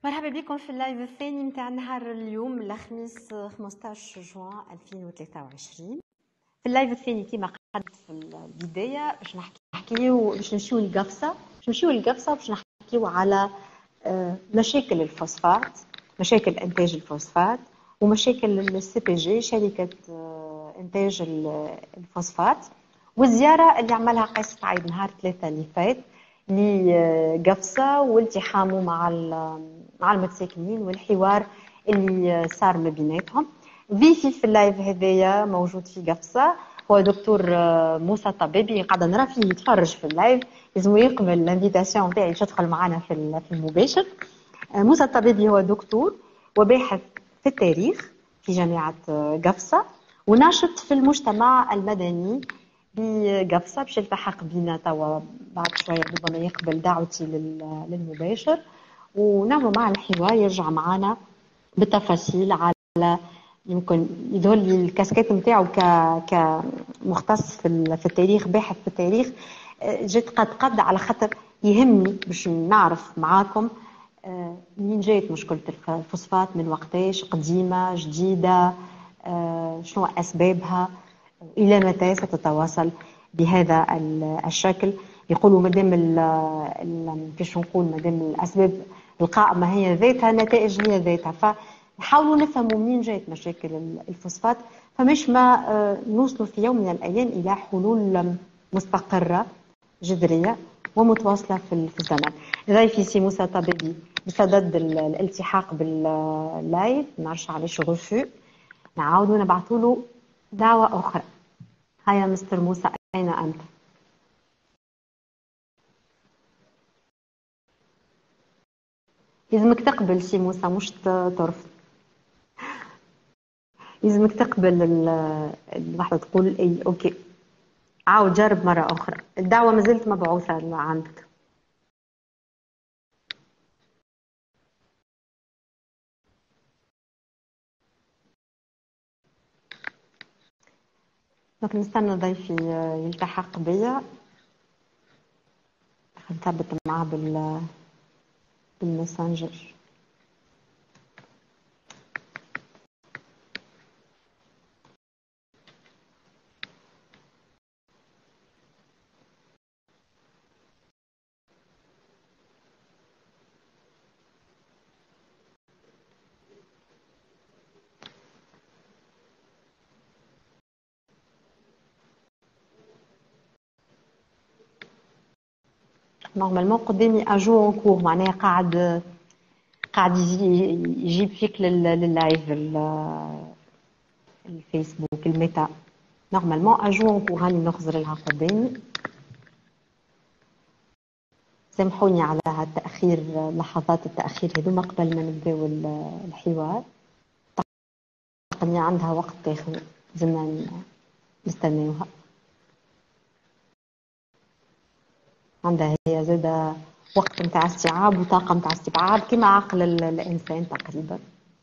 مرحبا بكم في اللايف الثاني متاع نهار اليوم الخميس 15 جوان 2023. في اللايف الثاني كما قلت في البدايه باش نحكيو باش نمشيو للقفصه باش نحكيو على مشاكل الفوسفات، مشاكل انتاج الفوسفات ومشاكل السي بي جي شركه انتاج الفوسفات، والزياره اللي عملها قيس سعيد نهار 3 اللي فات لقفصه والتحامه مع المتساكنين والحوار اللي صار ما بيناتهم. ضيفي في اللايف هذايا موجود في قفصه هو دكتور موسى طبيبي، قاعده نرى فيه يتفرج في اللايف، لازم يقبل الانفيتاسيون نتاعي باش يدخل معنا في المباشر. موسى الطبيبي هو دكتور وباحث في التاريخ في جامعة قفصة وناشط في المجتمع المدني بقفصة، باش يلتحق بنا توا بعد شوية ربما يقبل دعوتي للمباشر ونعمل مع الحوار، يرجع معنا بالتفاصيل على يمكن يظهر لي الكاسكيت نتاعو كمختص في التاريخ، باحث في التاريخ. جيت قد على خاطر يهمني باش نعرف معاكم منين جايت مشكلة الفوسفات، من وقتاش، قديمة جديدة، شنو أسبابها، إلى متى ستتواصل بهذا الشكل. يقولوا مادام كيش نقول مادام الأسباب القائمة هي ذاتها، النتائج هي ذاتها، فنحاولوا نفهموا منين جايت مشاكل الفوسفات، فمش ما نوصلوا في يوم من الأيام إلى حلول مستقرة جذرية ومتواصلة في الزمن. ضيفي سي موسى طبيبي بصدد الالتحاق باللايف، نرجع عليه غفو، نعاودوا نبعثوا له دعوة أخرى. هيا مستر موسى، أين أنت؟ لازمك تقبل سي موسى، مش ترفض. لازمك تقبل الواحدة تقول أي أوكي. عاود جرب مرة أخرى، الدعوة ما زلت مبعوثة عندك. لكن نستنى ضيفي يلتحق بيا، نثبت معاه بالماسنجر. نورمالمون قدامي اجو اون كور، معناها قاعد يجيب فيك لللايف الفيسبوك الميتا. نورمالمون اجو اون كور، هاني نخزر لها قدامي. سامحوني على التاخير، لحظات التاخير هذوما قبل ما نبداو الحوار. تقنية عندها وقت تاخذ، زلنا نستناوها. عندها هي زادة وقت نتاع استيعاب وطاقة نتاع استيعاب كما عقل الإنسان تقريبا.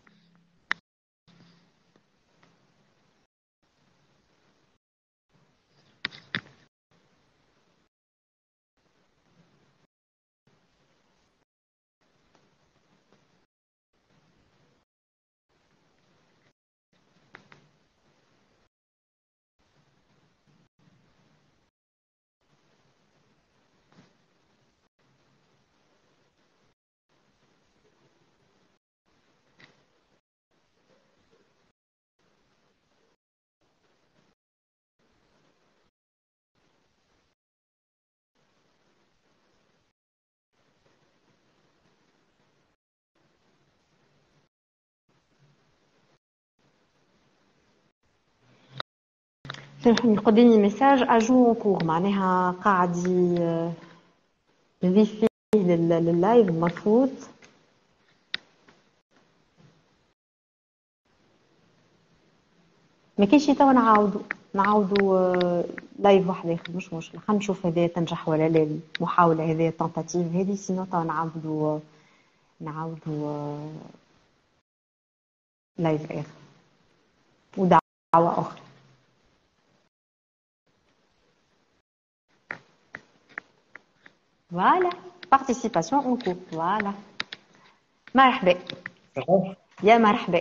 سامحوني قدامي ميساج اجو كور، معناها قاعد يضيف فيه لللايف المفروض. ما كاينش توا نعاودوا لايف واحد اخر، مش مشكل. خلينا نشوف هذه تنجح ولا لا، المحاولة هذه التنتاتيف هذه، سينو توا نعاودوا لايف اخر ودعوة اخرى. Voilà, participation en cours, voilà. مرحبا. تمام. يا مرحبا.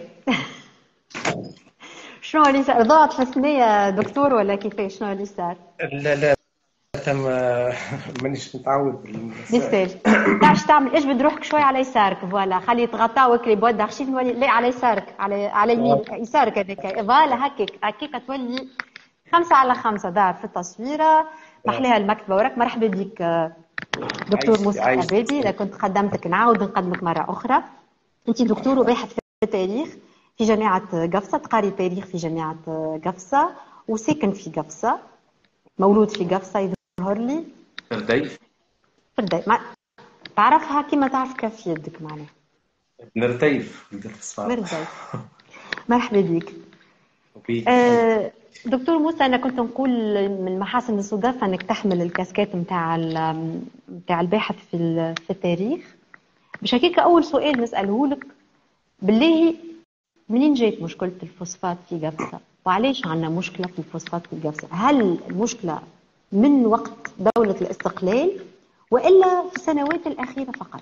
شنو اللي صار؟ ضاعت في الثنية دكتور ولا كيفاش؟ شنو اللي صار؟ لا لا، تم. مانيش متعود بالمسائل. يستاهل. تعرف شو تعمل؟ اجبد روحك شوي على يسارك، فوالا خلي يتغطاوك لي بود ارشيف نولي لا على يسارك، على يمينك يسارك هذاك، فوالا هكاك هكاك تولي 5 على 5 دار في التصويرة. محليها المكتبة وراك. مرحبا بك دكتور عايش موسى عايش. العبادي. إذا كنت قدمتك نعاود نقدمك مرة أخرى. أنت دكتور وباحث في التاريخ في جامعة قفصة، تقاري تاريخ في جامعة قفصة، وساكن في قفصة، مولود في قفصة يظهر لي. نرديف. فردي ما تعرفها كيما تعرف كاف يدك معناها. نرديف في الصفار. مردي. مرحبا بك. وبيك. دكتور موسى، أنا كنت نقول من محاسن الصدفة أنك تحمل الكاسكات متاع الباحث في التاريخ. مش هكيك أول سؤال نسأله لك بالله، منين جات مشكلة الفوسفات في قفصة؟ وعليش عندنا مشكلة في الفوسفات في قفصة؟ هل المشكلة من وقت دولة الاستقلال وإلا في السنوات الأخيرة فقط؟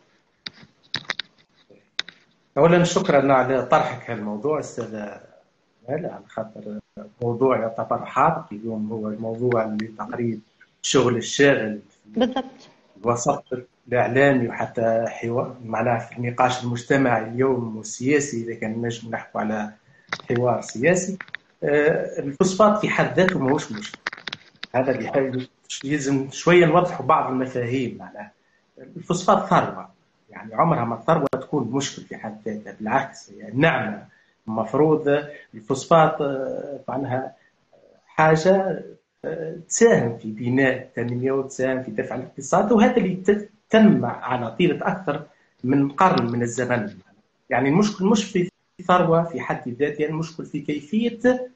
أولا شكرا على طرحك هالموضوع أستاذ مال، على خاطر موضوع يعتبر حاضر اليوم، هو الموضوع اللي تقريبا الشغل الشاغل بالضبط. في الوسط الإعلامي وحتى معناها في النقاش المجتمعي اليوم والسياسي، إذا كان نجم نحكوا على حوار سياسي. الفوسفات في حد ذاته ماهوش مشكل. هذا اللي يلزم شويه نوضحوا بعض المفاهيم. معناها الفوسفات ثروه، يعني عمرها ما الثروه تكون مشكل في حد ذاتها، بالعكس هي نعمه. المفروض الفوسفات معناها حاجه تساهم في بناء التنميه وتساهم في دفع الاقتصاد، وهذا اللي تم على طيله اكثر من قرن من الزمن. يعني المشكل مش في ثروه في حد ذاتها، المشكل في كيفيه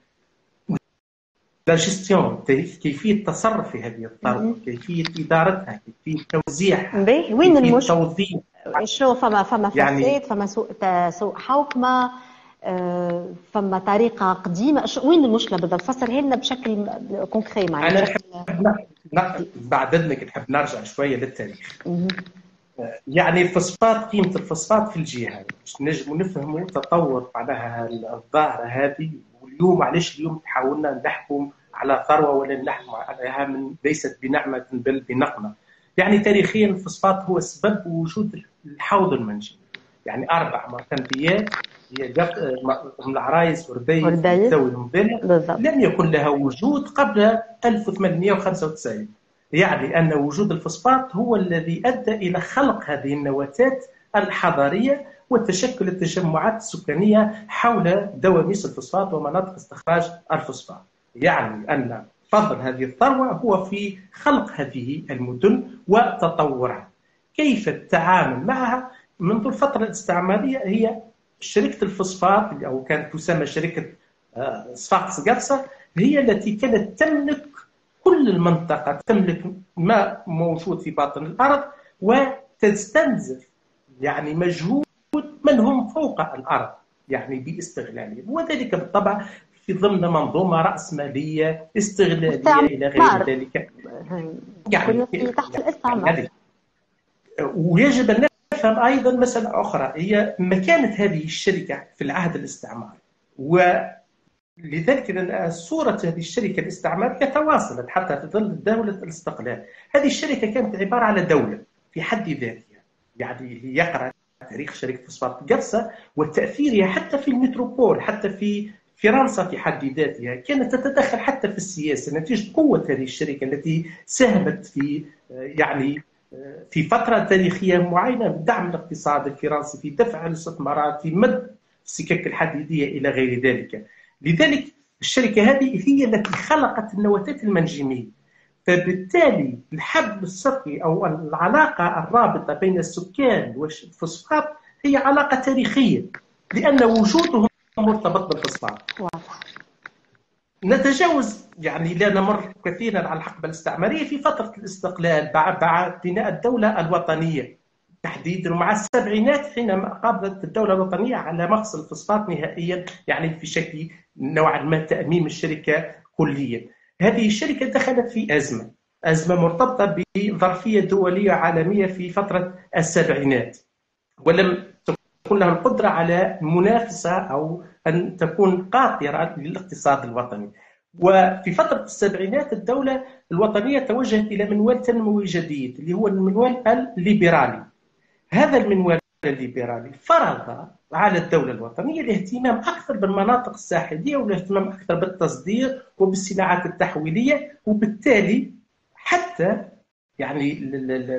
لا جيستيون، كيفية التصرف في هذه الثروة، كيفية إدارتها، كيفية توزيعها، وين كيفية المشكلة؟ توظيف. شنو فما يعني فساد، فما سوء حوكمة، فما طريقة قديمة؟ وين المشكلة بالضبط؟ فسرها لنا بشكل كونكري أنا معناها. بعد إذنك نحب نرجع شوية للتاريخ. يعني الفوسفات، قيمة الفوسفات في الجهة باش نجموا نفهموا تطور معناها الظاهرة هذه. واليوم علاش اليوم حاولنا نحكم على ثروة ولا نحكم عليها من ليست بنعمة بل بنقمة. يعني تاريخيا الفوسفات هو سبب وجود الحوض المنجمي. يعني 4 معتمديات هي من العرايس ورديس والتوي المظلة لم يكن لها وجود قبل 1895. يعني أن وجود الفوسفات هو الذي أدى إلى خلق هذه النواتات الحضارية وتشكل التجمعات السكانية حول دواميس الفوسفات ومناطق استخراج الفوسفات. يعني أن فضل هذه الثروة هو في خلق هذه المدن وتطورها. كيف التعامل معها منذ الفترة الاستعمارية؟ هي شركة الفوسفات أو كانت تسمى شركة صفاقس قفصة، هي التي كانت تملك كل المنطقة، تملك ما موجود في باطن الأرض وتستنزف يعني مجهود من هم فوق الأرض يعني باستغلالهم، وذلك بالطبع في ضمن منظومة رأسمالية استغلالية إلى غير ذلك. يعني تحت الاستعمار. ويجب أن نفهم أيضا مسألة أخرى، هي مكانة هذه الشركة في العهد الاستعماري. لذلك صورة هذه الشركة الاستعمارية تواصلت حتى في ظل دولة الاستقلال. هذه الشركة كانت عبارة عن دولة في حد ذاتها. يعني يقرأ تاريخ شركة فوسفات قفصة وتأثيرها حتى في المتروبول، حتى في فرنسا في حد ذاتها كانت تتدخل حتى في السياسة نتيجة قوة هذه الشركة التي ساهمت في يعني في فترة تاريخية معينة بدعم الاقتصاد الفرنسي، في دفع الاستثمارات، في مد السكك الحديدية إلى غير ذلك. لذلك الشركة هذه هي التي خلقت النواتات المنجمية. فبالتالي الحبل السري أو العلاقة الرابطة بين السكان والفوسفات هي علاقة تاريخية، لأن وجودهم مرتبط بالفوسفات. نتجاوز يعني لا نمر كثيرا على الحقبة الاستعمارية. في فترة الاستقلال بعد بناء الدولة الوطنية تحديدا مع السبعينات، حينما قابلت الدولة الوطنية على مقص الفوسفات نهائيا، يعني في شكل نوعا ما تأميم الشركة كليا. هذه الشركة دخلت في أزمة مرتبطة بظرفية دولية عالمية في فترة السبعينات، ولم تكون لها القدرة على المنافسة أو أن تكون قاطرة للاقتصاد الوطني. وفي فترة السبعينات الدولة الوطنية توجهت إلى منوال تنموي جديد اللي هو المنوال الليبرالي. هذا المنوال الليبرالي فرض على الدولة الوطنية الاهتمام أكثر بالمناطق الساحلية والاهتمام أكثر بالتصدير وبالصناعات التحويلية، وبالتالي حتى يعني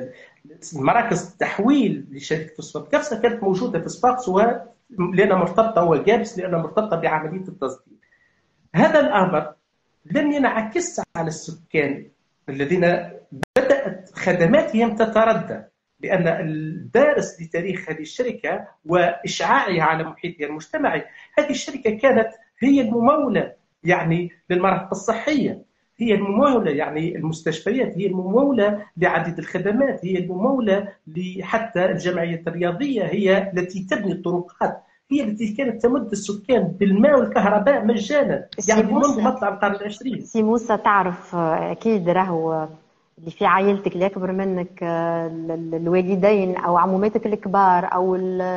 مراكز التحويل لشركة فوسفات قفصة كانت موجودة في صفاقس لأنها مرتبطة وجابس لأنها مرتبطة بعملية التصدير. هذا الأمر لم ينعكس على السكان الذين بدأت خدماتهم تتردى، لأن الدارس لتاريخ هذه الشركة وإشعاعها على محيطها المجتمعي، هذه الشركة كانت هي الممولة يعني للمرافق الصحية، هي الممولة يعني المستشفيات، هي الممولة لعديد الخدمات، هي الممولة حتى الجمعيات الرياضية، هي التي تبني الطرقات، هي التي كانت تمد السكان بالماء والكهرباء مجانا يعني منذ مطلع القرن العشرين. سي موسى، تعرف أكيد راهو اللي في عائلتك اللي أكبر منك الوالدين أو عموماتك الكبار أو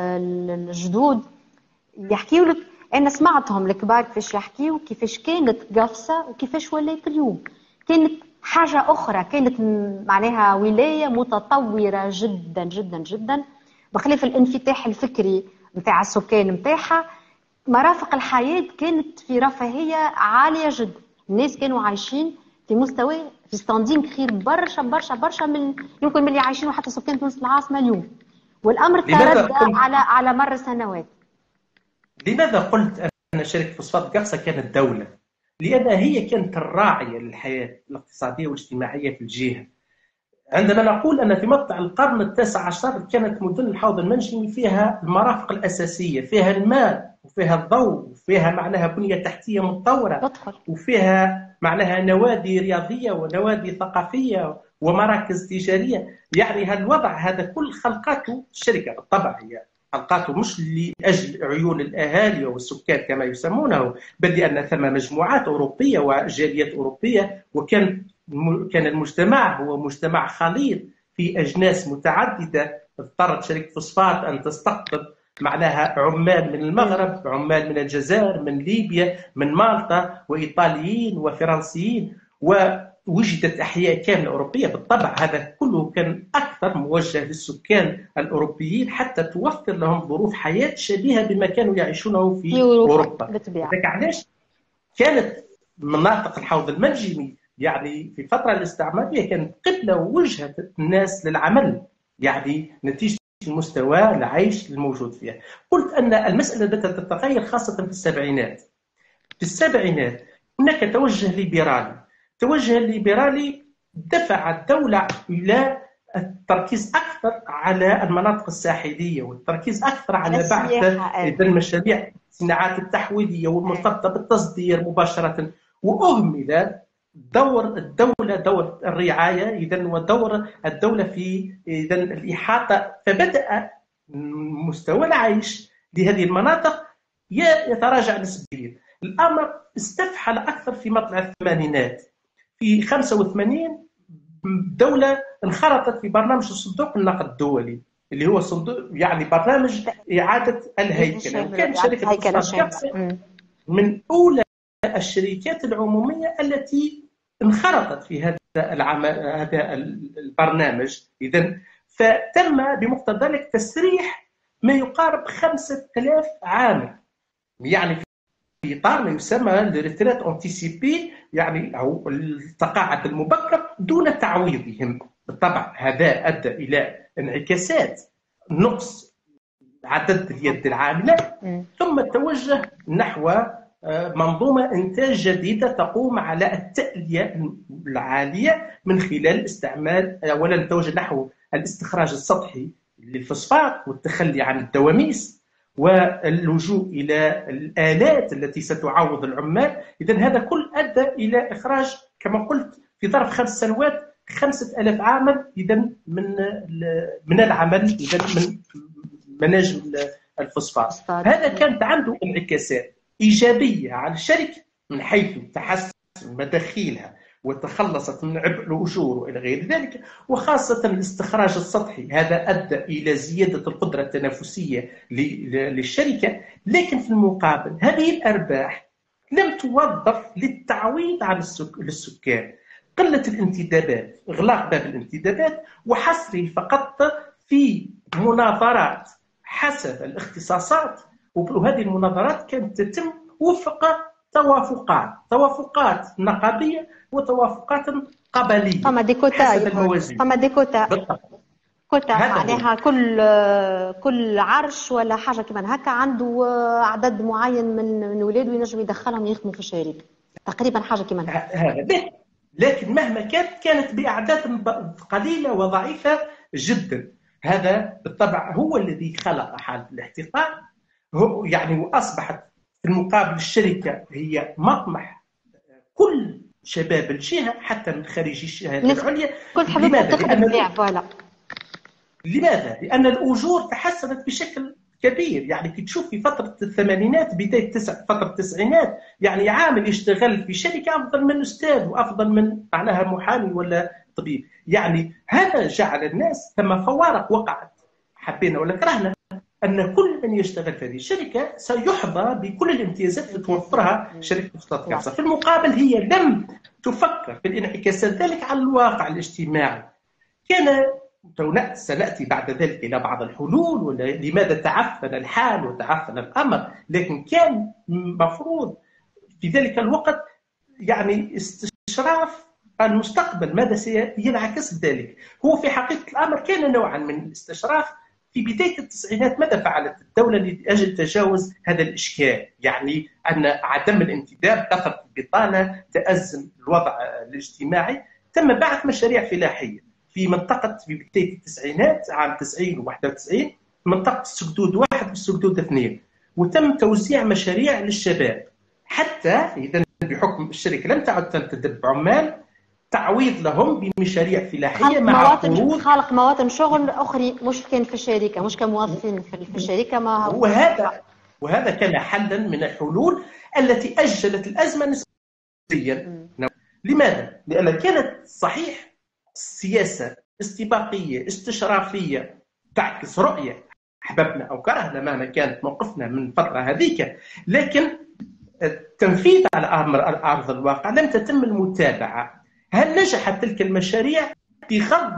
الجدود يحكيوا لك، أنا سمعتهم الكبار كيفاش يحكيوا كيفاش كانت قفصة وكيفاش ولات اليوم. كانت حاجة أخرى، كانت معناها ولاية متطورة جدا جدا جدا، بخلاف الانفتاح الفكري متاع السكان متاعها. مرافق الحياة كانت في رفاهية عالية جدا، الناس كانوا عايشين في مستوى في ستاندينغ خير برشا برشا برشا من يمكن من اللي عايشينه حتى سكان تونس العاصمة اليوم، والأمر تردى على مر السنوات. لماذا قلت أن شركة فوسفات قفصة كانت دولة؟ لأنها هي كانت الراعية للحياة الاقتصادية والاجتماعية في الجهة. عندما نقول أن في مطلع القرن التاسع عشر كانت مدن الحوض المنجمي فيها المرافق الأساسية، فيها الماء وفيها الضوء وفيها معناها بنية تحتية متطورة وفيها معناها نوادي رياضية ونوادي ثقافية ومراكز تجارية. يعني هالوضع هذا كل خلقاته الشركة بالطبع، هي خلقاته مش لأجل عيون الأهالي والسكان كما يسمونه، بل لأن ثم مجموعات أوروبية وجاليات أوروبية، وكان المجتمع هو مجتمع خليط في أجناس متعددة. اضطرت شركة فوسفات أن تستقطب معناها عمال من المغرب، عمال من الجزائر، من ليبيا، من مالطا، وإيطاليين وفرنسيين، ووجدت أحياء كاملة أوروبية. بالطبع هذا كله كان أكثر موجه للسكان الأوروبيين حتى توفر لهم ظروف حياة شبيهة بما كانوا يعيشونه في أوروبا. علاش كانت مناطق الحوض المنجمي يعني في الفترة الاستعمارية كانت قبلة ووجهة الناس للعمل، يعني نتيجة المستوى العيش الموجود فيها. قلت أن المسألة بدأت تتغير خاصة في السبعينات. في السبعينات هناك توجه ليبرالي دفع الدولة إلى التركيز أكثر على المناطق الساحلية والتركيز أكثر على بعث المشاريع الصناعات التحويلية والمرتبطة بالتصدير مباشرة، وأهمل دور الدولة، دور الرعاية إذن ودور الدولة في إذن الإحاطة. فبدأ مستوى العيش لهذه المناطق يتراجع نسبيا. الأمر استفحل أكثر في مطلع الثمانينات. في 85 الدولة انخرطت في برنامج صندوق النقد الدولي اللي هو صندوق يعني برنامج إعادة الهيكلة، وكان شركة فوسفات من أولى الشركات العمومية التي انخرطت في هذا البرنامج. إذن فتم بمقتضى ذلك تسريح ما يقارب 5000 عامل، يعني في إطار ما يسمى الريتريت أنتيسيبي، يعني أو التقاعد المبكر دون تعويضهم. بالطبع هذا أدى إلى انعكاسات نقص عدد اليد العاملة، ثم توجه نحو منظومة إنتاج جديدة تقوم على التألية العالية من خلال استعمال، أولا توجه نحو الاستخراج السطحي للفوسفات والتخلي عن الدواميس واللجوء إلى الآلات التي ستعوض العمال. إذن هذا كل أدى إلى إخراج كما قلت في ظرف 5 سنوات 5000 عامل إذن من العمل إذن من مناجم الفوسفات. هذا كانت عنده انعكاسات إيجابية على الشركة من حيث تحسن مداخيلها وتخلصت من عبء الأجور وإلى غير ذلك، وخاصة الاستخراج السطحي هذا أدى إلى زيادة القدرة التنافسية للشركة. لكن في المقابل هذه الأرباح لم توظف للتعويض عن للسكان. قلة الانتدابات، إغلاق باب الانتدابات وحصره فقط في مناظرات حسب الاختصاصات، وهذه المناظرات كانت تتم وفق توافقات نقابية وتوافقات قبلية فما دي كوتا حسب الموازين. فما دي كوتا معناها كل عرش ولا حاجة كمان هكا عنده عدد معين من ولاده ينجم يدخلهم يخدموا في الشركة تقريبا حاجة كمان هذا. لكن مهما كانت بأعداد قليلة وضعيفة جدا. هذا بالطبع هو الذي خلق حالة الاحتقان. يعني وأصبحت في المقابل الشركة هي مطمح كل شباب الجهة حتى من خارج الشهادة العليا. لماذا؟ لأن الأجور تحسنت بشكل كبير. يعني كي تشوف في فترة الثمانينات بداية فترة التسعينات، يعني عامل يشتغل في شركة أفضل من أستاذ وأفضل من معناها محامي ولا طبيب. يعني هذا جعل الناس ثم فوارق وقعت حبينا ولا كرهنا أن كل من يشتغل في هذه الشركة سيحظى بكل الامتيازات اللي توفرها شركة فوسفات قفصة. في المقابل هي لم تفكر في الانعكاسات ذلك على الواقع الاجتماعي. كان سنأتي بعد ذلك إلى بعض الحلول ولماذا تعفن الحال وتعفن الأمر، لكن كان مفروض في ذلك الوقت يعني استشراف المستقبل ماذا سينعكس ذلك. هو في حقيقة الأمر كان نوعا من الاستشراف. في بداية التسعينات ماذا فعلت الدولة لأجل تجاوز هذا الإشكال؟ يعني أن عدم الانتداب، كثرة البطالة، تأزم الوضع الاجتماعي. تم بعث مشاريع فلاحية في منطقة في بداية التسعينات عام 90 و 91 منطقة السكدود 1 والسكدود 2، وتم توزيع مشاريع للشباب حتى إذا بحكم الشركة لم تعد تنتدب عمال تعويض لهم بمشاريع فلاحية مع قروض. خلق مواطن شغل أخرى مش كان في الشركة، مش كموظفين في الشركة. ما هو وهذا كان حلا من الحلول التي أجلت الأزمة نسبيا. لماذا؟ لأن كانت صحيح سياسة استباقية استشرافية تعكس رؤية أحببنا أو كرهنا مهما كانت موقفنا من الفترة هذيك، لكن التنفيذ على أرض الواقع لم تتم المتابعة. هل نجحت تلك المشاريع في خفض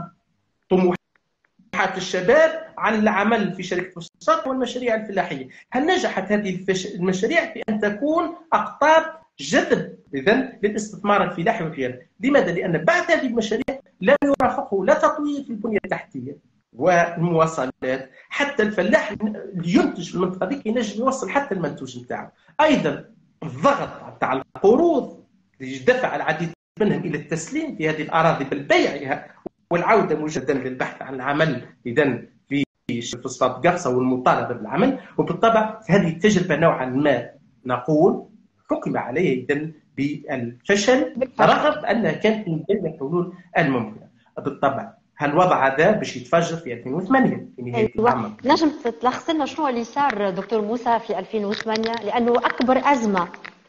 طموحات الشباب عن العمل في شركة فوسفات والمشاريع الفلاحية؟ هل نجحت هذه المشاريع في أن تكون أقطاب جذب إذن للاستثمار الفلاحي وغيره؟ لماذا؟ لأن بعد هذه المشاريع لم يرافقه لا تطوير في البنية التحتية والمواصلات، حتى الفلاح ينتج في المنطقة دي ينجم يوصل حتى المنتوج نتاعه. أيضا الضغط تاع القروض دفع العديد منهم إلى التسليم في هذه الأراضي بل بيعها والعودة مجددا للبحث عن العمل إذن في فوسفات قفصة والمطالبة بالعمل. وبالطبع هذه التجربة نوعا ما نقول حكم عليها إذن بالفشل رغم أنها كانت من بين الحلول الممكنة. بالطبع هالوضع هذا باش يتفجر في 2008 في نهاية العام. نجم تلخص لنا شنو اللي صار دكتور موسى في 2008؟ لأنه أكبر أزمة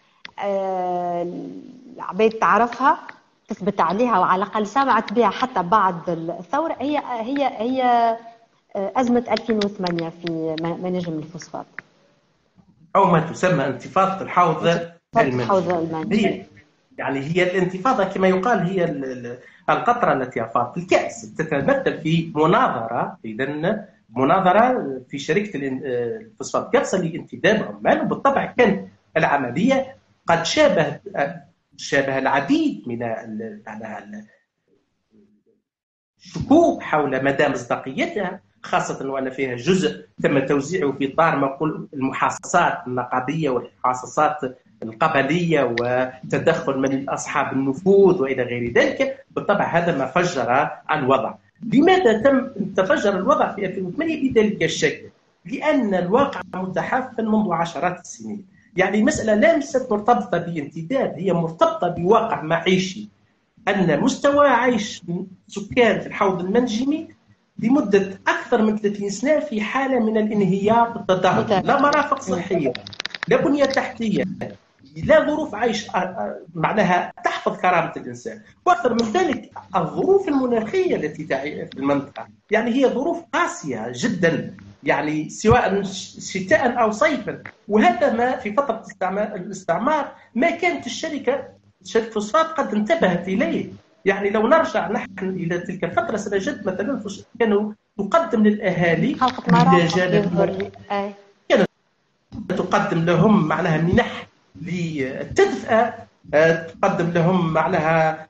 العباد تعرفها تثبت عليها وعلى الأقل سمعت بها حتى بعد الثورة هي أزمة 2008 في مناجم الفوسفات أو ما تسمى انتفاضة الحوض المائي. يعني هي الانتفاضة كما يقال هي القطرة التي أفاضت الكأس. تتمثل في مناظرة في شركة الفوسفات قفصة لانتداب عمال، وبالطبع كانت العملية قد شابه العديد من الشكوك حول مدى مصداقيتها، خاصة وأن فيها جزء تم توزيعه في إطار ما نقول المحاصصات النقابية والمحاصصات القبلية وتدخل من أصحاب النفوذ وإلى غير ذلك. بالطبع هذا ما فجر الوضع. لماذا تفجر الوضع في 2008 بذلك الشكل؟ لأن الواقع متحفن منذ عشرات السنين. يعني المسألة ليست مرتبطة بانتداب، هي مرتبطة بواقع معيشي. أن مستوى عيش سكان في الحوض المنجمي لمدة أكثر من 30 سنة في حالة من الانهيار والتدهور، لا مرافق صحية، لا بنية تحتية، لا ظروف عيش معناها تحفظ تحفظ كرامة الإنسان. وأكثر من ذلك الظروف المناخية التي تعيش في المنطقة يعني هي ظروف قاسية جدا، يعني سواء شتاء أو صيفا. وهذا ما في فترة الاستعمار ما كانت شركة فوسفات قد انتبهت إليه. يعني لو نرجع نحن إلى تلك الفترة سنجد مثلا كانوا تقدم للأهالي إذا جانب تقدم لهم معناها منح للتدفئة، تقدم لهم معناها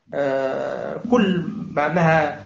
كل معناها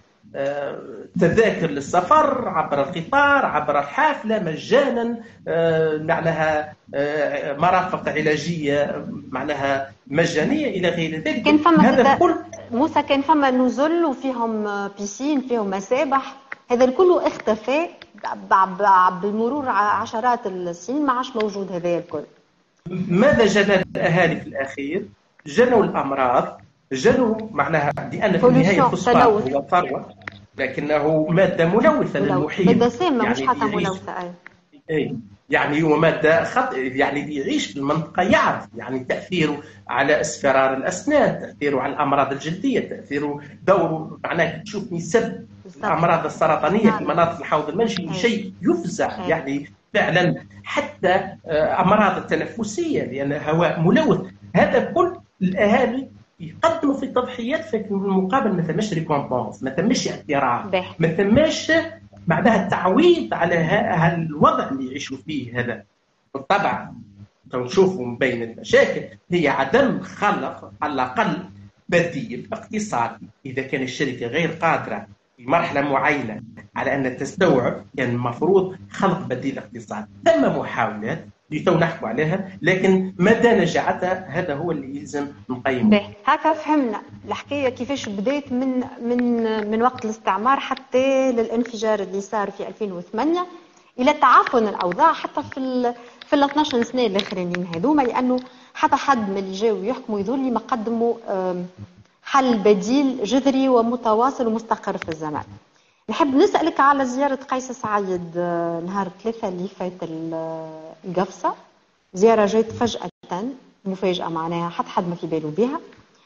تذاكر للسفر عبر القطار عبر الحافلة مجانا، معناها مرافق علاجية معناها مجانية إلى غير ذلك. كان فما موسى كان فما نزل وفيهم بيسين فيهم مسابح، هذا الكل اختفى بالمرور عشرات السنين، ما عادش موجود هذا الكل. ماذا جنى الأهالي في الأخير؟ جنوا الأمراض، جنوا معناها لأن في النهاية الفوسفات هو ثروة لكنه مادة ملوثة للمحيط، مادة سامة يعني مش حتى ملوثة. يعني هو مادة يعني يعيش في المنطقة يعرف يعني تأثيره على اصفرار الأسنان، تأثيره على الأمراض الجلدية، تأثيره دوره معناه تشوف نسب الأمراض السرطانية في مناطق الحوض المنشئي شيء يفزع يعني فعلا، حتى أمراض التنفسية لأن هواء ملوث. هذا كل الأهالي يقدموا في تضحيات، في المقابل ما ثماش ريكومبونس، ما ثماش اعتراف، ما ثماش معناها التعويض على الوضع اللي يعيشوا فيه. هذا بالطبع نشوفوا من بين المشاكل هي عدم خلق على الأقل بديل اقتصادي. إذا كان الشركة غير قادرة في مرحلة معينة على أن تستوعب، كان المفروض خلق بديل اقتصادي. ثم محاولات لتو نحكوا عليها، لكن مدى نجاعتها هذا هو اللي يلزم نقيمه. هكا فهمنا الحكايه كيفاش بدات من وقت الاستعمار حتى للانفجار اللي صار في 2008 الى تعافن الاوضاع حتى في ال 12 سنه الاخرين هذوما، لانه حتى حد من اللي جاوا يحكموا يظل ما قدموا حل بديل جذري ومتواصل ومستقر في الزمان. نحب نسألك على زيارة قيس سعيد نهار 3 اللي فات القفصة، زيارة جات فجأة مفاجأة معناها حد ما في باله بها.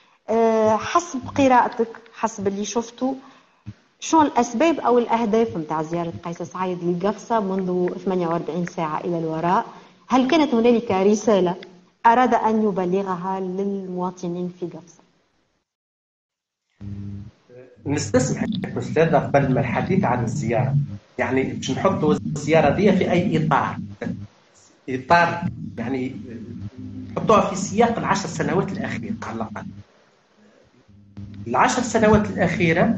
حسب قراءتك حسب اللي شفته شو الأسباب أو الأهداف متاع زيارة قيس سعيد للقفصة منذ 48 ساعة إلى الوراء؟ هل كانت هنالك رسالة أراد أن يبلغها للمواطنين في قفصة؟ نستسمح أستاذ قبل ما الحديث عن الزيارة، يعني باش نحطوا الزيارة دي في أي إطار يعني نحطوها في سياق ال10 سنوات الأخيرة على الأقل. ال10 سنوات الأخيرة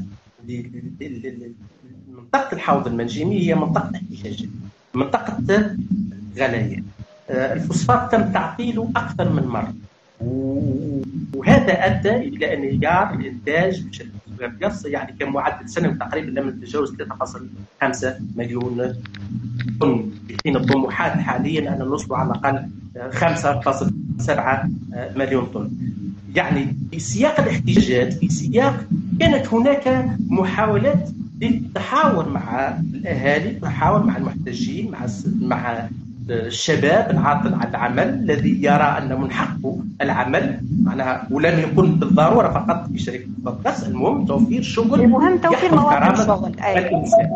منطقة الحوض المنجمي هي منطقة احتجاجية، منطقة غلاية. الفوسفات تم تعطيله أكثر من مرة، وهذا أدى إلى انهيار الإنتاج بشكل كبير، يعني كان معدل سنوي تقريبا لم يتجاوز 3.5 مليون طن، في حين الطموحات حاليا أن نوصل على الأقل 5.7 مليون طن. يعني في سياق الاحتجاجات، في سياق كانت هناك محاولات للتحاور مع الأهالي، التحاور مع المحتجين، مع الشباب العاطل على العمل الذي يرى أن من حقه العمل معناها، ولم يكن بالضرورة فقط في شركة الغاز، المهم توفير شغل، المهم توفير مواقع شغل الإنسان.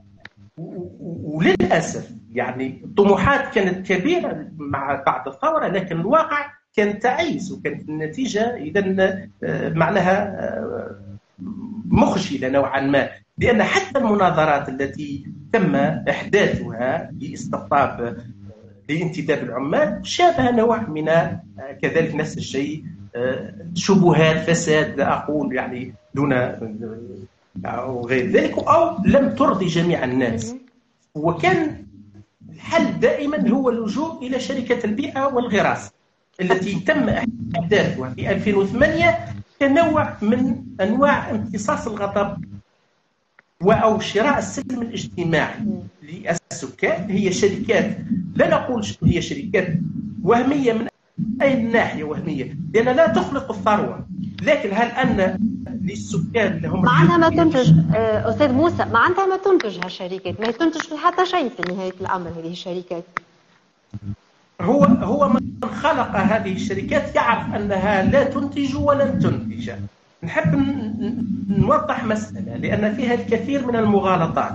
وللأسف يعني الطموحات كانت كبيرة مع بعد الثورة، لكن الواقع كان تعيس، وكانت النتيجة إذن معناها مخجلة نوعا ما، لأن حتى المناظرات التي تم إحداثها لاستقطاب لانتداب العمال شابه نوع من كذلك نفس الشيء، شبهات فساد لا أقول يعني دون أو غير ذلك، أو لم ترضي جميع الناس. وكان الحل دائما هو اللجوء إلى شركة البيئة والغراس التي تم إحداثها في 2008 كنوع من أنواع امتصاص الغضب أو شراء السلم الاجتماعي للسكان. هي شركات لا نقول هي شركات وهمية من أي ناحية وهمية، لأن لا تخلق الثروة، لكن هل أن للسكان اللي هم معناها ما تنتج أستاذ موسى، معناتها ما تنتج هالشركات، ما تنتج حتى شيء في نهاية الأمر هذه الشركات. هو من خلق هذه الشركات يعرف أنها لا تنتج ولن تنتج. نحب نوضح مسألة لأن فيها الكثير من المغالطات.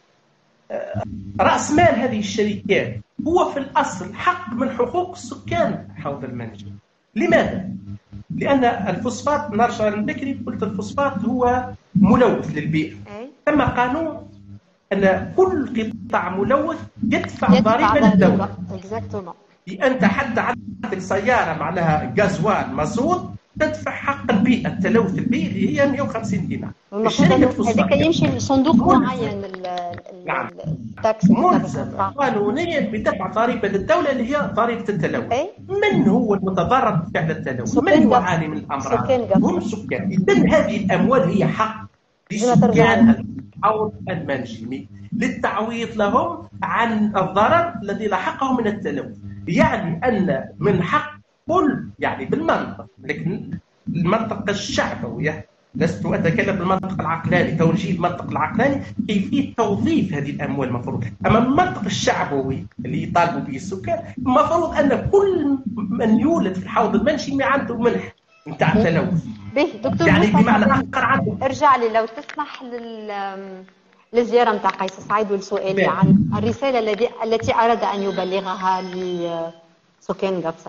رأس مال هذه الشركات هو في الأصل حق من حقوق السكان حوض المنجم. لماذا؟ لأن الفوسفات، نرجع للبكري قلت الفوسفات هو ملوث للبيئة. ثم قانون أن كل قطاع ملوث يدفع ضريبة للدولة. أنت حتى عندك سيارة معناها غازوال مازوت تدفع حق البيئة، التلوث البيئي اللي هي 150 دينار. هذاك يمشي لصندوق معين. نعم. ملزم قانونيا بدفع ضريبة للدولة اللي هي ضريبة التلوث. من هو المتضرر بفعل التلوث؟ من يعاني من الأمراض؟ هم السكان. إذن هذه الأموال هي حق لسكان الحوض المنجمي للتعويض لهم عن الضرر الذي لحقهم من التلوث. يعني أن من حق كل، يعني بالمنطق، لكن المنطق الشعبوي، لست أتكلم بالمنطق العقلاني، توجيه المنطق العقلاني كيفية توظيف هذه الأموال المفروض. أما المنطق الشعبوي اللي يطالبوا به السكان، المفروض أن كل من يولد في الحوض المنجمي عنده منح نتاع التلوث. دكتور يعني بمعنى آخر عنده. ارجع لي لو تسمح للزيارة نتاع قيس سعيد والسؤال عن الرسالة التي أراد أن يبلغها لسكان غفصة.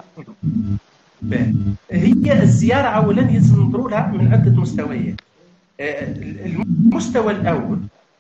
هي الزيارة أولا يجب ننظروا لها من عدة مستويات. المستوى الأول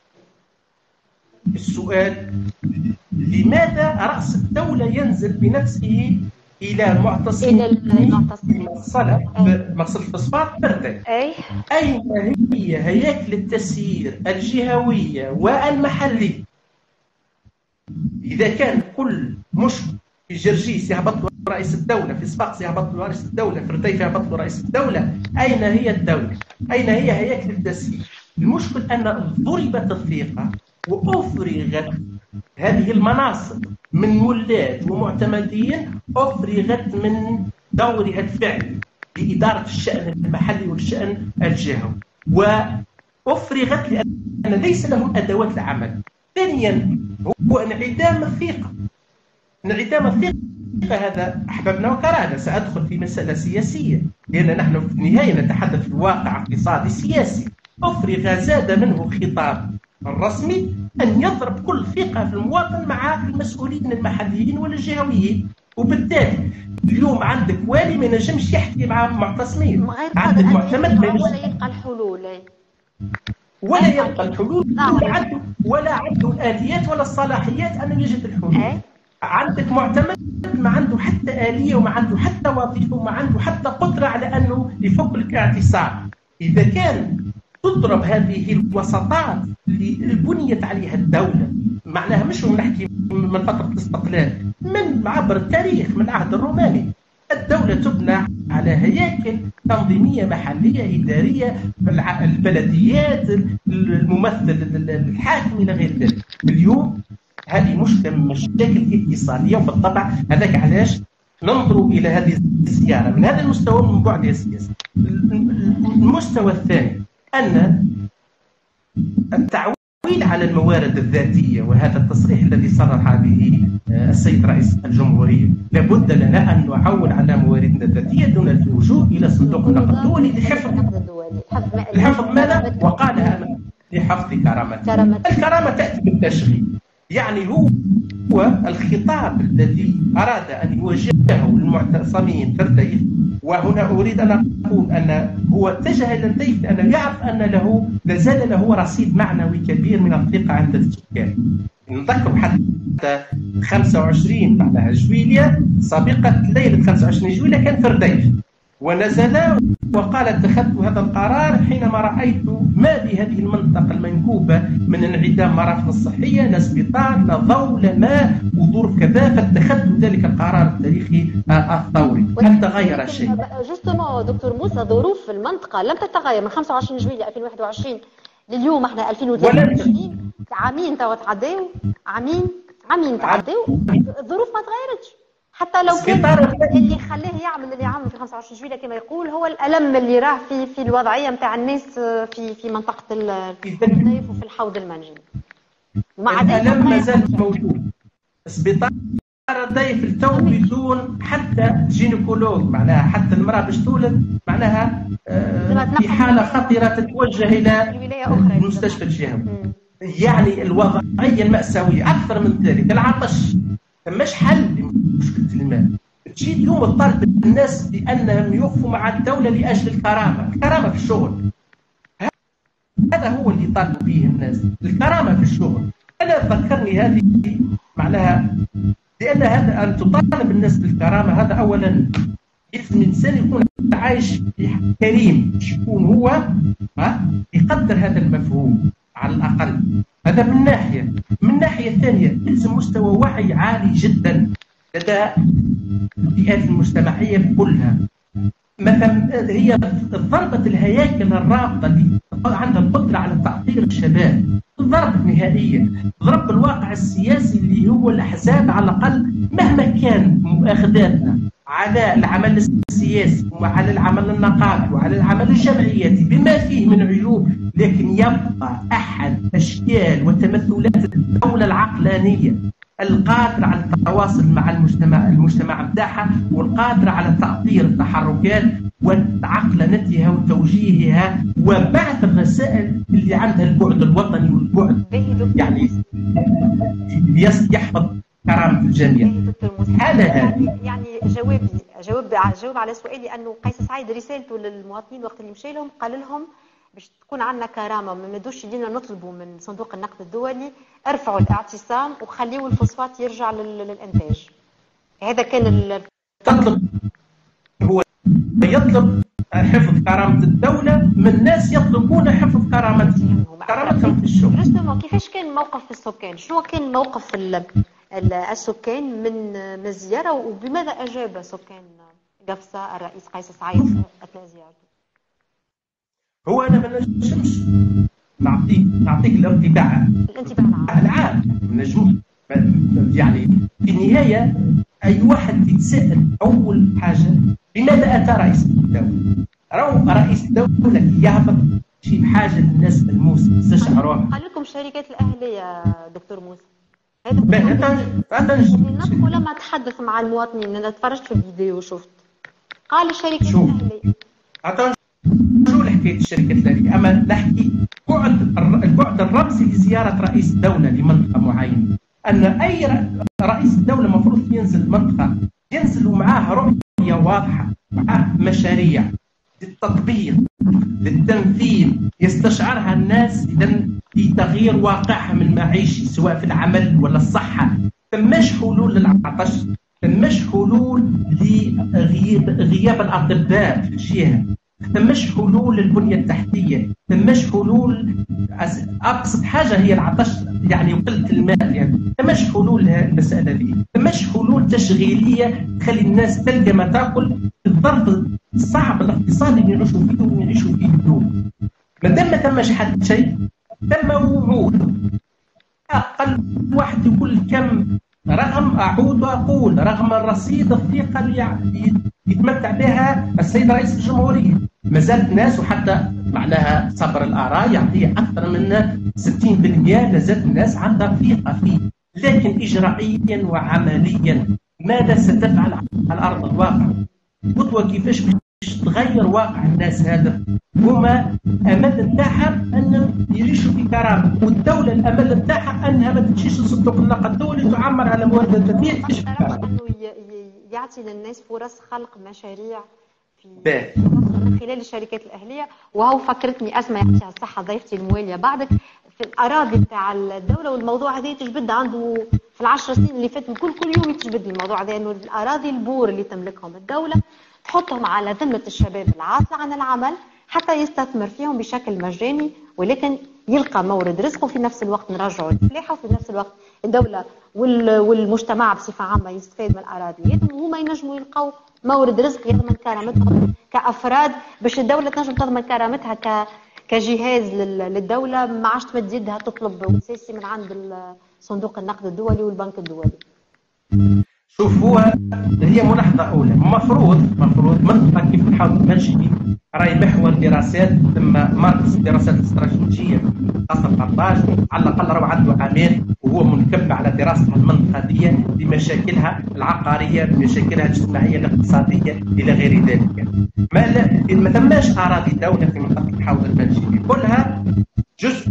السؤال: لماذا رأس الدولة ينزل بنفسه إلى المعتصمين مصل الفوسفات بردة؟ أين هي هياكل التسيير الجهوية والمحلية؟ إذا كان كل مشكل في جرجيس يهبط له رئيس الدولة، في صفاقس يهبط له رئيس الدولة، في رديف يهبط له رئيس الدولة، أين هي الدولة؟ أين هي هياكل التسيير؟ المشكل أن ضربت الثقة وأفرغت هذه المناصب من ولاد ومعتمدين، أفرغت من دورها الفعلي لإدارة الشأن المحلي والشأن الجهوي، وأفرغت لأن ليس لهم أدوات العمل. ثانيا هو انعدام الثقة. انعدام الثقة هذا أحببنا وكرهنا. سأدخل في مسألة سياسية لأن نحن في النهاية نتحدث في واقع اقتصادي سياسي. أفرغ زاد منه خطاب الرسمي أن يضرب كل ثقة في المواطن مع المسؤولين المحليين والجهويين، وبالتالي اليوم عندك والي ما ينجمش يحكي مع معتصمين، عندك معتمد ولا يلقى الحلول ولا عنده الآليات ولا الصلاحيات أن يجد الحلول. عندك معتمد ما عنده حتى آلية وما عنده حتى وظيفة وما عنده حتى قدرة على أنه يفك لك اعتصام. إذا كان تضرب هذه الوساطات اللي بنيت عليها الدولة، معناها مش نحكي من فترة الاستقلال، من عبر التاريخ، من العهد الروماني، الدولة تبنى على هياكل تنظيمية محلية إدارية، البلديات، الممثل الحاكم إلى غير ذلك. اليوم هذه مشاكل اتصالية، وبالطبع هذاك علاش ننظر إلى هذه الزيارة من هذا المستوى من بعد السياسي. المستوى الثاني أن التعويل على الموارد الذاتية، وهذا التصريح الذي صرح به السيد رئيس الجمهورية، لابد لنا أن نعول على مواردنا الذاتية دون اللجوء إلى صندوق النقد الدولي لحفظ ماذا؟ وقالها لحفظ كرامته. الكرامة تأتي بالتشغيل. يعني هو الخطاب الذي أراد أن يوجهه المعتصمين في الرديف، وهنا أريد أن أقول أن هو اتجه إلى الرديف لأنه يعرف أن لازال له رصيد معنوي كبير من الثقة عند السكان. نذكر حتى 25 بعدها جويلية، سابقة ليلة 25 جويلية كان في الرديف، ونزل وقال: اتخذت هذا القرار حينما رأيت ما بهذه المنطقة المنكوبة من انعدام مرافق الصحية، لا سبيطار، لا ضوء، لا ماء، وظروف كذا، فاتخذت ذلك القرار التاريخي الثوري. هل تغير شيء؟ جوستومون دكتور موسى، ظروف المنطقة لم تتغير من 25 جويلية 2021 لليوم احنا 2023، عامين توا تعداو، عامين تعداو، الظروف ما تغيرتش. حتى لو كان اللي خلاه يعمل اللي عمل في 25 جويلية كما يقول هو الألم اللي راه في الوضعية نتاع الناس في منطقة الرديف وفي الحوض المنجمي. الألم ما زال موجود. ضيف التو بدون حتى جينيكولوج، معناها حتى المرأة باش تولد معناها في حالة خطرة تتوجه إلى المستشفى الجهوي. يعني الوضعية المأساوية. أكثر من ذلك العطش، فماش حل لمشكلة الماء. تجي اليوم تطالب الناس بأنهم يوقفوا مع الدولة لأجل الكرامة في الشغل. هذا هو اللي يطالبوا به الناس، الكرامة في الشغل. أنا ذكرني هذه معناها، لأن هذا أن تطالب الناس بالكرامة هذا أولا اسم الإنسان يكون عايش كريم، يكون هو يقدر هذا المفهوم على الأقل. هذا من ناحية. من ناحية ثانية يلزم مستوى وعي عالي جدا لدى الفئات المجتمعية كلها. مثلا هي ضربت الهياكل الرابطة اللي عندها القدرة على تأطير الشباب، ضربت نهائيا، ضرب الواقع السياسي اللي هو الأحزاب على الأقل مهما كان مؤاخذاتنا على العمل السياسي وعلى العمل النقابي وعلى العمل الجمعياتي بما فيه من عيوب، لكن يبقى أحد أشكال وتمثلات الدولة العقلانية القادرة على التواصل مع المجتمع بتاعها، والقادرة على تأطير التحركات وعقلنتها وتوجيهها وبعث الرسائل اللي عندها البعد الوطني والبعد يعني يحفظ كرامة الجميع. هذا يعني جواب على سؤالي أنه قيس سعيد رسالته للمواطنين وقت اللي مشى لهم قال لهم باش تكون عندنا كرامة ما ندوش يدينا نطلبوا من صندوق النقد الدولي ارفعوا الاعتصام وخليوا الفوسفات يرجع للإنتاج. هذا كان هو يطلب حفظ كرامة الدولة من ناس يطلبون حفظ كرامتهم في الشغل. كيفاش كان موقف السكان؟ شنو كان موقف السكان من الزيارة وبماذا أجاب سكان قفصة الرئيس قيس سعيد أثناء زيارته؟ هو أنا ما نجمش نعطيك الانطباع العام، ما نجمش يعني في النهاية أي واحد يتساءل أول حاجة لماذا أتى رئيس الدولة؟ رئيس الدولة يهبط شي حاجة للناس الملموسة تستشعروها. قال لكم الشركات الأهلية دكتور موسى هذا لما تحدث مع المواطنين. أنا تفرجت في الفيديو وشفت قال الشركات الأهلية شو حكاية الشركات الأهلية. أما نحكي البعد الرمزي لزيارة رئيس الدولة لمنطقة معينة، أن أي رئيس الدولة مفروض ينزل منطقة ينزل ومعاه رؤية واضحة، معاه مشاريع للتطبيق للتنفيذ يستشعرها الناس في تغيير واقعهم المعيشي سواء في العمل ولا الصحة. فماش حلول للعطش، فماش حلول لغياب الأطباء في الجهة، فماش حلول للبنية التحتية، فماش حلول أبسط حاجة هي العطش يعني وقلة الماء، يعني فماش حلول للمسألة دي، فماش حلول تشغيلية تخلي الناس تلقى ما تاكل في الظرف الصعب الاقتصادي اللي نعيشوا فيه اليوم. ما دام ما تمش حد شيء تم وعود. أقل واحد يقول كم رغم أعود وأقول رغم الرصيد الثقة اللي يتمتع بها السيد رئيس الجمهورية، ما زالت ناس وحتى معناها صبر الآراء يعطيه أكثر من 60% لا زالت الناس عندها ثقة فيه، لكن إجرائيا وعمليا ماذا ستفعل على أرض الواقع؟ خطوة كيفاش باش تغير واقع الناس هذا؟ هما أمل نتاعهم أنهم يعيشوا في كرامة، والدولة الأمل نتاعها أنها ما تمشيش لصندوق النقد الدولي تعمر على مواد التنمية تعيش في كرامة. يعطي للناس فرص خلق مشاريع في من خلال الشركات الأهلية. وهو فكرتني أسمى يعطيها الصحة ضيفتي الموالية بعدك في الأراضي بتاع الدولة، والموضوع هذا تجبد عنده في العشر سنين اللي فاتوا كل يوم يتجبد الموضوع هذا، إنه الأراضي البور اللي تملكهم الدولة تحطهم على ذمة الشباب العاطل عن العمل حتى يستثمر فيهم بشكل مجاني، ولكن يلقى مورد رزقه في نفس الوقت نرجعه الفلاحة، وفي نفس الوقت الدولة والمجتمع بصفة عامة يستفاد من الأراضي وهما ينجموا يلقوا مورد رزق يضمن كرامتهم كأفراد، باش الدولة تنجم تضمن كرامتها كجهاز للدولة، ما عادش تمد يدها تطلب وتساسي من عند صندوق النقد الدولي والبنك الدولي. شوف هي ملاحظة أولى، مفروض منطقة كيف الحوض المنشئي راهي محور دراسات ثم ماركس الدراسات الاستراتيجيه قصر قرطاج، على الاقل راهو عنده عامين وهو منكب على دراسه المنطقه دي بمشاكلها العقاريه، بمشاكلها الاجتماعيه الاقتصاديه الى غير ذلك. ما ثماش اراضي دوله في منطقه الحوض المنشي، كلها جزء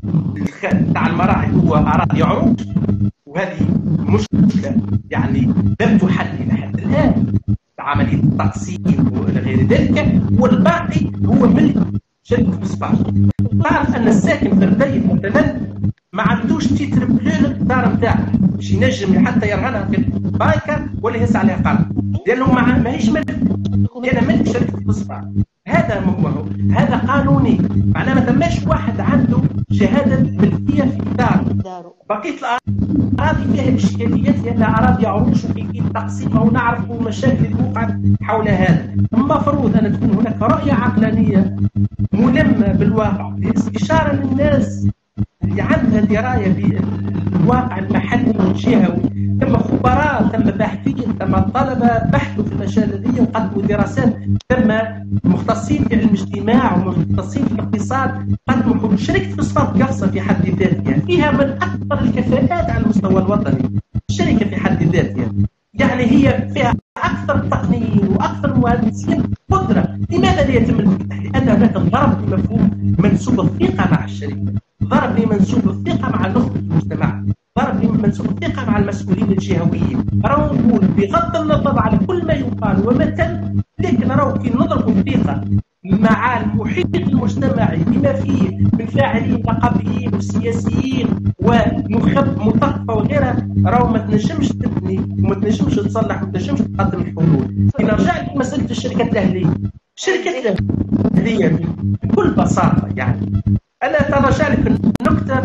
تاع المراحل هو اراضي عروش، وهذه مشكله يعني لم تحل الى حد الان عمليه التقسيم والى غير ذلك، والباقي هو ملك شركه مصباح. تعرف ان الساكن في الريف مثلا ما عندوش تيتر بلون الدار نتاعه باش ينجم حتى يرهنها في البنكه ولا يهز عليها قرض، لانه ماهيش ملك، لان ملك شركه مصباح. هذا هو هذا قانوني، معناه ما ثماش واحد عنده شهاده ملكيه في داره. بقيه الاراضي فيها اشكاليات لانها اراضي عروش وكيف تقسيمها ونعرفوا مشاكل اللي وقعت حول هذا. المفروض ان تكون هناك رؤيه عقلانيه ملمه بالواقع اشاره للناس اللي عندها درايه بالواقع المحلي والجهوي. ثم خبراء، ثم باحثين، ثم طلبه بحثوا في المجال هذه وقدموا دراسات، ثم مختصين في علم الاجتماع ومختصين في الاقتصاد قدموا حلول. شركه فوسفات قفصه في حد ذاتها فيها من اكبر الكفاءات على المستوى الوطني، الشركه في حد ذاتها يعني هي فيها اكثر تقنيين واكثر مهندسين قدره. لماذا لا يتم الفتح؟ لان هناك ضرب لمفهوم منسوب الثقه مع الشركه، ضرب لمنسوب الثقه مع نخبه المجتمع، ضرب لمنسوب الثقه مع المسؤولين الجهويين. راهو نقول بغض النظر على كل ما يقال وما تم، لكن راهو كي نضربوا الثقه مع المحيط المجتمعي بما فيه من فاعلين نقابيين وسياسيين ونخب مثقفه وغيرها، راهو ما تنجمش تبني وما تنجمش تصلح وما تنجمش تقدم الحلول. نرجع لمساله الشركات الاهليه. الشركات الاهليه بكل بساطه يعني انا ترجع لك النكته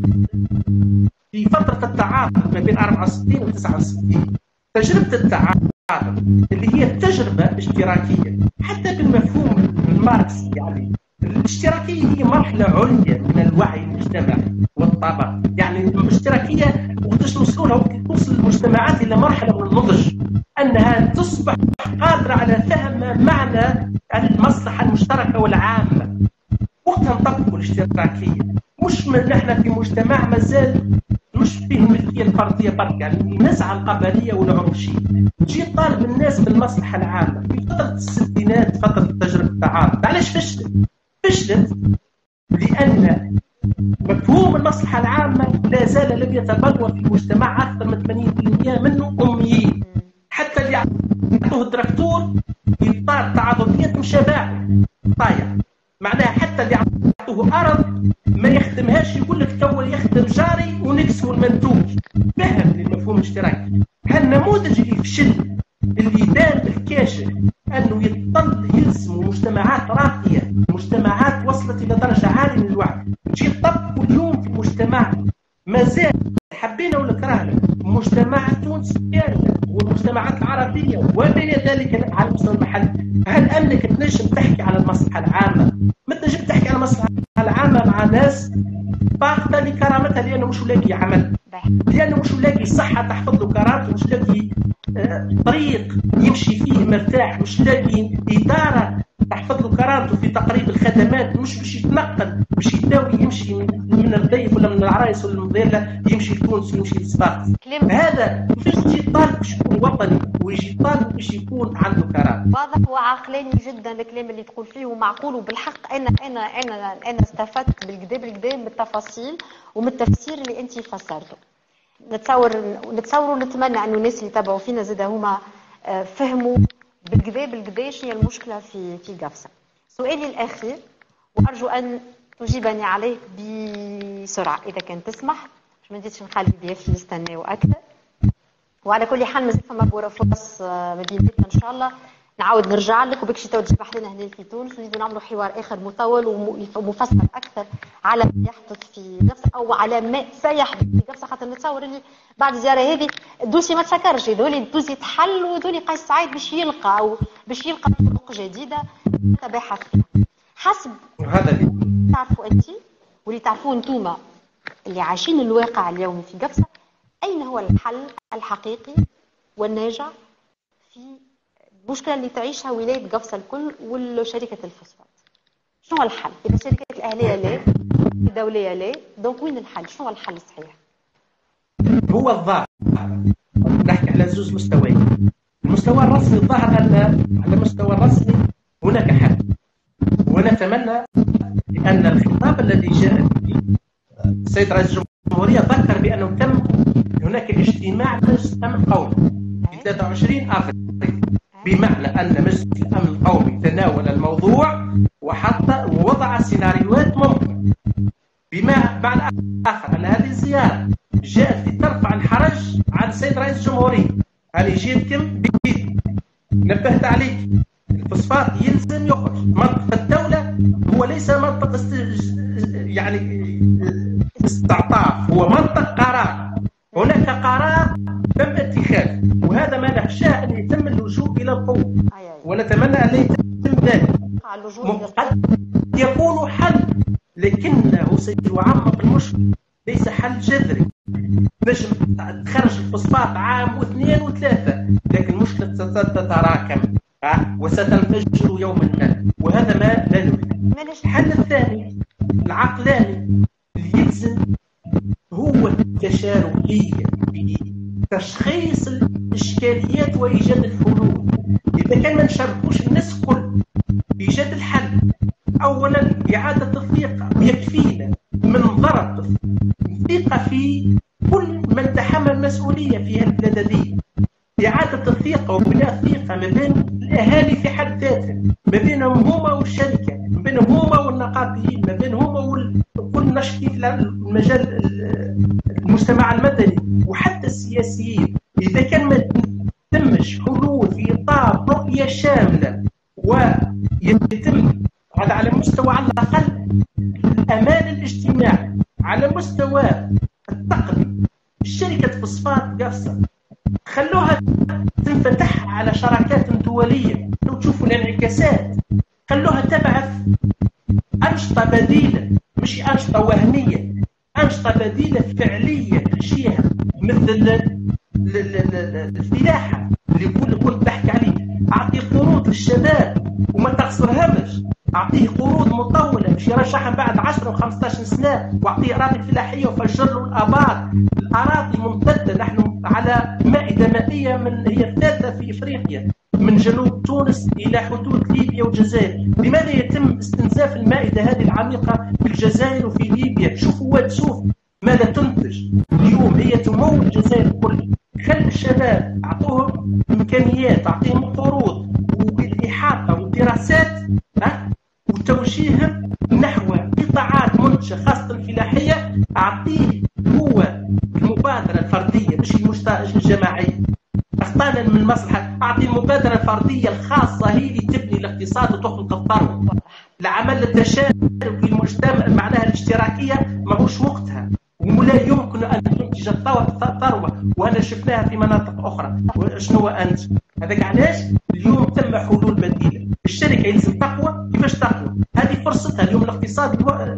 في فتره التعاطف ما بين 64 و 69. تجربه التعاطف اللي هي تجربه اشتراكيه حتى بالمفهوم الماركسي، يعني الاشتراكيه هي مرحله عليا من الوعي المجتمعي والطبقي. يعني الاشتراكيه وقتاش نوصلوا لها، توصل المجتمعات الى مرحله من النضج انها تصبح قادره على فهم معنى المصلحه المشتركه والعامه. وقتها نطبقوا الاشتراكيه، مش نحن في مجتمع مازال مش فيه الملكيه الفرديه برك، يعني نسعى القبليه والعروشيه. تجي طالب الناس بالمصلحه العامه في فتره الستينات، فتره تجربه التعاطف. علاش فشلت؟ فشلت لان مفهوم المصلحه العامه لا زال لم يتبلور في المجتمع. اكثر من 80% منه اميين، حتى اللي يعطوه الدكتور يضطر تعاضديات مش باعه طايع. معناها حتى اللي يعطوه ارض ما يخدمهاش، يقول لك تو يخدم جاري ونكسو المنتوج. فهم للمفهوم الاشتراكي. هالنموذج اللي فشل، اللي بان بالكاشف انه يلزم مجتمعات راقيه، مجتمعات وصلت الى درجه عاليه من الوعي، تجي تطبقوا اليوم في مجتمع مازال حبينا ولا كرهنا مجتمع تونس كامل والمجتمعات العربيه وبين ذلك على المستوى المحلي. هل انك تنجم تحكي على المصلحه العامه؟ ما تنجم تحكي على المصلحه العامه مع ناس فاقده لكرامتها، لانه مش لاقي عمل، لانه مش لاقي صحه تحفظ له كرامته، مش لاقي طريق يمشي فيه مرتاح، مش لاقي اداره تحفظ له كرامته في تقريب الخدمات، مش باش يتنقل باش يداوي يمشي من الريف ولا من العرايس ولا من المضيله يمشي لتونس ويمشي لصفاقس. هذا كيفاش يجي طالب باش يكون وطني ويجي طالب باش يكون عنده كرامه؟ واضح وعقلاني جدا الكلام اللي تقول فيه ومعقول، وبالحق انا استفدت بالكدا من التفاصيل ومن التفسير اللي انت فسرته. نتصور ونتمنى انه الناس اللي تابعوا فينا زاد هما فهموا بالكدا شنو هي المشكله في قفصه. سؤالي الاخير وارجو ان تجيبني عليه بسرعه اذا كان تسمح، باش ما نزيدش نخلي ضيافي يستناو اكثر. وعلى كل حال مازال فما فرص مدينتنا ان شاء الله نعاود نرجع لك وبكش تو تجيب حدنا هنا في تونس ونزيدوا نعملوا حوار اخر مطول ومفصل اكثر على ما يحدث في قفصه او على ما سيحدث في قفصه، خاطر نتصور اللي بعد الزياره هذه الدوسي ما تسكرش، هذول الدوسي يتحل وهذول قيس سعيد باش يلقى طرق جديده تبحث فيها حسب هذا اللي تعرفوا انت واللي تعرفوه انتوما اللي عايشين الواقع اليومي في قفصه. أين هو الحل الحقيقي والناجع في المشكله اللي تعيشها ولايه قفصه الكل وشركه الفوسفات. شنو هو الحل؟ اذا الشركات الاهليه لا، الدوليه لا، دونك وين الحل؟ شنو هو الحل الصحيح؟ هو الظاهر نحكي على زوج مستويات. المستوى الرسمي الظاهر ان على المستوى الرسمي هناك حل، ونتمنى ان الخطاب الذي جاء به السيد رئيس الجمهوريه ذكر بانه تم هناك اجتماع مجلس الامن القومي في 23 افريقيا، بمعنى ان مجلس الامن القومي تناول الموضوع ووضع سيناريوهات ممكنه. بمعنى اخر ان هذه الزياره جاءت لترفع الحرج عن السيد رئيس الجمهوريه. هل يجيبكم بيد نبهت عليك الفوسفات يلزم يخرج منطقه الدوله، هو ليس منطقه يعني استعطاف، هو منطقه قرار. هناك قرار تم اتخاذه، وهذا ما نخشاه ان يتم اللجوء الى القوه، ونتمنى ان لا يتم ذلك. قد يكون حل لكنه سيعمق المشكل، ليس حل جذري. نجم تخرج الفوسفات عام واثنين وثلاثه، لكن المشكله ستتراكم وستنفجر يوما ما، وهذا ما لا نريد. الحل الثاني العقلاني اللي يلزم هو التشاركيه في تشخيص الاشكاليات وايجاد الحلول. اذا كان ما نشاركوش الناس الكل في ايجاد الحل، اولا اعاده الثقه، ويكفينا من ضرب الثقه في كل من تحمل المسؤوليه في البلاد هذه. إعادة الثقة وبناء الثقة ما بين الأهالي في حد ذاتها، ما بينهم هما والشركة، ما بينهم هما والنقابيين، ما بينهم هما وكل نشطي في المجال المجتمع المدني وحتى السياسيين. إذا كان ما تمش حلول في إطار رؤية شاملة ويتم هذا على مستوى على الأقل الأمان الاجتماعي، على مستوى التقني، شركة فوسفات قفصة خلوها تنفتح على شراكات دولية. لو تشوفوا الانعكاسات خلوها تبعث أنشطة بديلة، مش أنشطة وهمية، أنشطة بديلة فعلية تمشيها، مثل الفلاحة اللي كنت بحكي عليه. أعطي قروض للشباب وما تخسرهمش، أعطيه قروض مطولة مش يرشحهم بعد 10 و15 سنة، وأعطيه أراضي فلاحية وفجر له الآبار. الأراضي ممتدة، نحن على مائدة مائية هي الثالثة في إفريقيا، من جنوب تونس إلى حدود ليبيا والجزائر. لماذا يتم استنزاف المائدة هذه العميقة في الجزائر وفي ليبيا؟ شوفوا ماذا تنتج اليوم، هي تمول الجزائر كلها. خلي الشباب، أعطوهم إمكانيات، أعطيهم قروض والإحاطة والدراسات وتوجيههم نحو قطاعات منتجة خاصة الفلاحية. أعطيه هو المبادرة الفردية مش الجماعية، أخطانا من المصلحة. أعطي المبادرة الفردية الخاصة هي اللي تبني الاقتصاد وتخلق الثروة. العمل التشاركي المجتمع معناها الاشتراكية ماهوش وقتها، ولا يمكن أن تنتج الثروة، وأنا شفناها في مناطق أخرى. شنو أنت؟ هذاك علاش اليوم تم حلول بديلة. الشركة يلزم تقوى. كيفاش تقوى؟ هذه فرصتها اليوم. الاقتصاد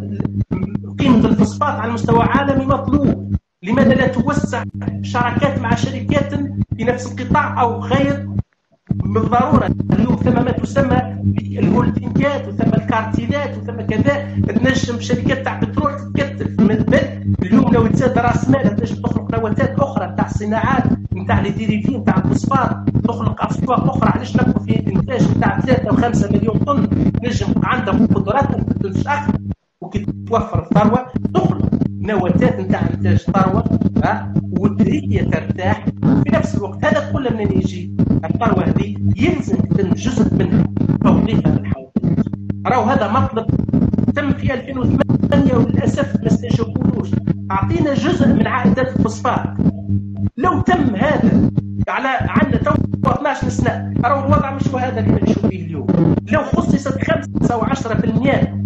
قيمة الفوسفات على مستوى عالمي مطلوب. لماذا لا توسع شراكات مع شركات في نفس القطاع أو غير؟ بالضرورة اليوم ثم ما تسمى بالهولدينجات وثم الكارتيلات وثم كذا، تنجم شركات تاع بترول تتكتل. اليوم لو تزاد راس مال تنجم تخلق نواتات أخرى تاع الصناعات نتاع لي ديريفين تاع الفوسفات، تخلق أسواق أخرى. علاش نبقوا في إنتاج تاع 3 و5 مليون طن؟ نجم عندهم قدرات أن تنتج أكثر، وكي توفر الثروة تخلق نواتات نتاع إنتاج ثروة وهي ترتاح في نفس الوقت. هذا كله من يجي الثروة هذه يلزم يتم جزء منها توظيفها للحوض. راهو هذا مطلب تم في 2008 وللأسف ما استجابولوش. أعطينا جزء من عائدات الفوسفات. لو تم هذا عندنا تو 12 سنة، راهو الوضع مش هذا اللي نعيشوا فيه اليوم. لو خصصت 5 أو 10%.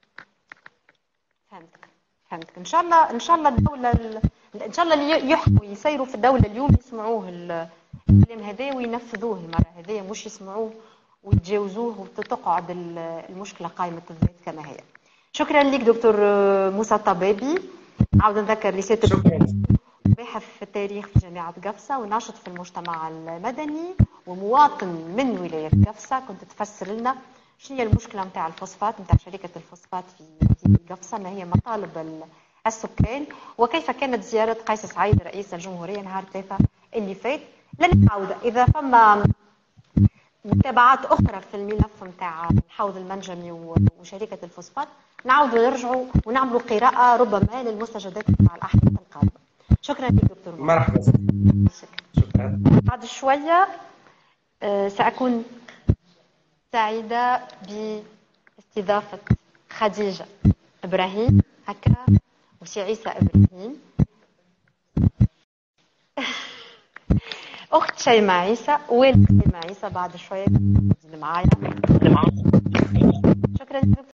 فهمتك. ان شاء الله الدوله، ان شاء الله اللي يحكموا يسيروا في الدوله اليوم يسمعوه الكلام هذا وينفذوه المره هذه، مش يسمعوه ويتجاوزوه وتقعد المشكله قائمه الذات كما هي. شكرا لك دكتور موسى الطبابي. عاود نذكر لسيادة باحث في التاريخ في جامعه قفصه وناشط في المجتمع المدني ومواطن من ولاية قفصة، كنت تفسر لنا شنو هي المشكلة نتاع الفوسفات نتاع شركة الفوسفات في قفصة، ما هي مطالب السكان، وكيف كانت زيارة قيس سعيد رئيس الجمهورية نهار 3 اللي فات. لن نعود إذا فما متابعات أخرى في الملف نتاع الحوض المنجمي وشركة الفوسفات، نعودوا نرجعوا ونعملوا قراءة ربما للمستجدات نتاع الأحداث القادمة. شكرا لك دكتور. مرحبا. شكرا. بعد شوية سأكون سعيدة باستضافة خديجة إبراهيم هكا وسي عيسى إبراهيم، أخت شيماء عيسى والد شيماء عيسى. بعد شوية معايا. شكرا.